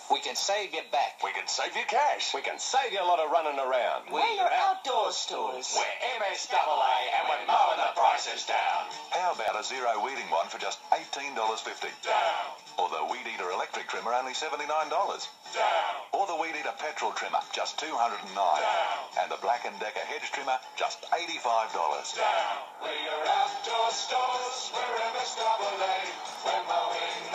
We can save you back. We can save you cash. We can save you a lot of running around. We're your outdoor stores. We're MSAA and we're mowing the prices down. How about a zero weeding one for just $18.50? Down. Or the Weed Eater electric trimmer, only $79. Down. Or the Weed Eater petrol trimmer, just $209. Down. And the Black & Decker hedge trimmer, just $85. Down. We're your outdoor stores. We're MSAA. We're mowing